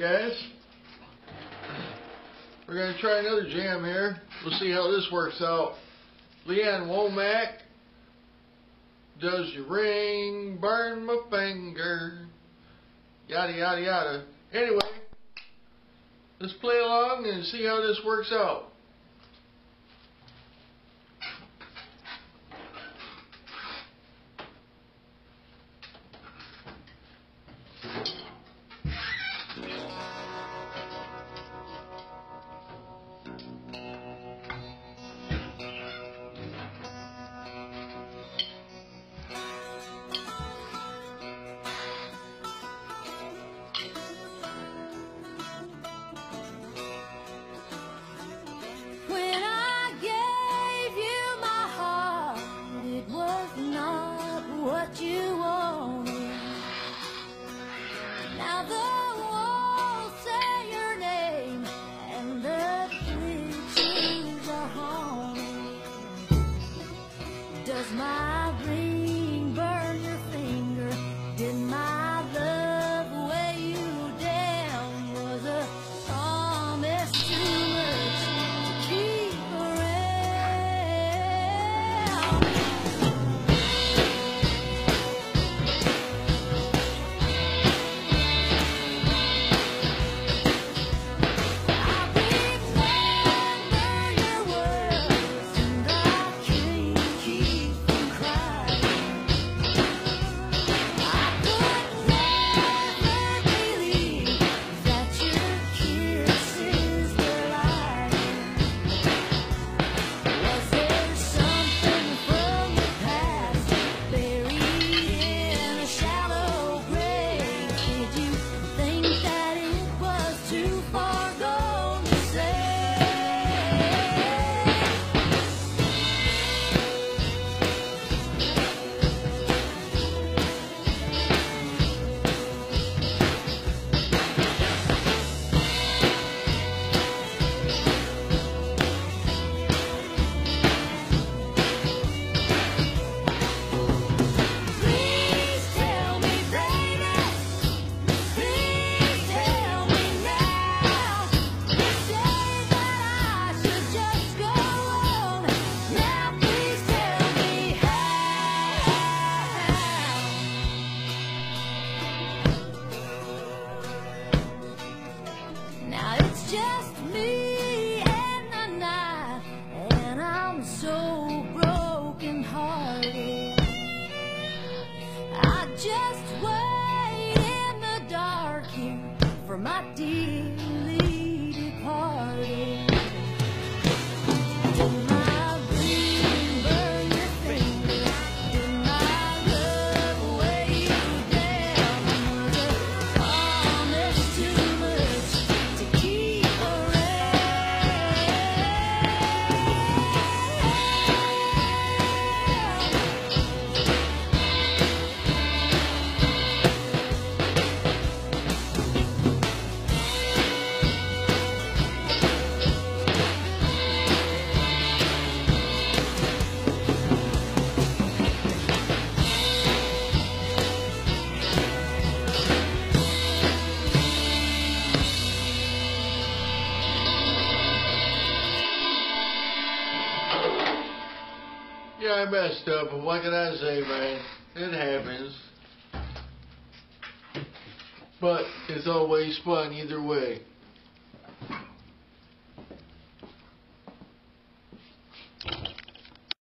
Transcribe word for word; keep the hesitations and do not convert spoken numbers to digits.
guys. We're going to try another jam here. We'll see how this works out. Lee-Ann Womack, does your ring burn my finger? Yada, yada, yada. Anyway, let's play along and see how this works out. You wanted. Now the walls say your name and the pictures are haunted. Does my ring burn your finger? Did my love weigh you down? Was a promise too much to keep around? Now it's just me and the night, and I'm so broken hearted. I just wait in the dark here for my dearly departed. Yeah, I messed up, but what can I say, man? It happens. But it's always fun either way.